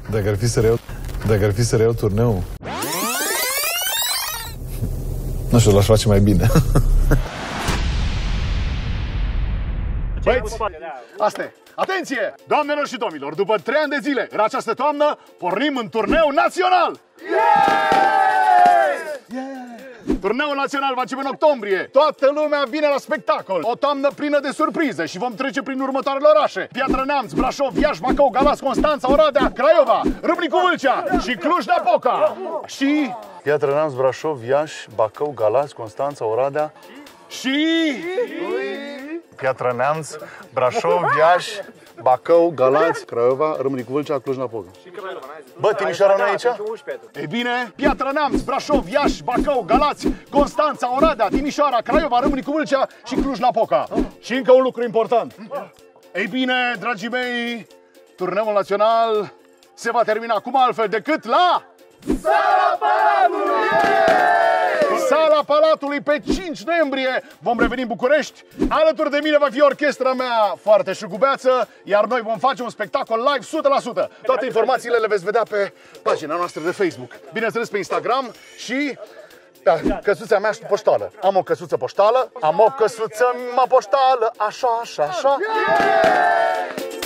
Dacă ar fi să reiau turneul, nu știu, l-aș face mai bine. Băieți, asta e. Atenție! Doamnelor și domnilor, după 3 ani de zile, în această toamnă, pornim în turneu național! Turneul național va începe în octombrie. Toată lumea vine la spectacol. O toamnă plină de surprize și vom trece prin următoarele orașe: Piatra Neamț, Brașov, Iași, Bacău, Galați, Constanța, Oradea, Craiova, Râmnicu Vâlcea și Cluj-Napoca. Și Piatra Neamț, Brașov, Iași, Bacău, Galați, Constanța, Oradea și Piatra Neamț, Brașov, Iași, Bacău, Galați, Craiova, Râmnicu Vâlcea, Cluj-Napoca. Bă, Timișoara nu e aici? E bine, Piatra Neamț, Brașov, Iași, Bacău, Galați, Constanța, Oradea, Timișoara, Craiova, Râmnicu Vâlcea și Cluj-Napoca. Și încă un lucru important. Ei bine, dragii mei, turneul național se va termina cum altfel decât la Sala Palatului! Sala Palatului pe 5 noiembrie vom reveni în București. Alături de mine va fi orchestra mea foarte șugubeață, iar noi vom face un spectacol live 100%. Toate informațiile le veți vedea pe pagina noastră de Facebook, bineînțeles pe Instagram și pe căsuța mea poștală. Am o căsuță poștală, am o căsuță poștală, așa, așa, așa.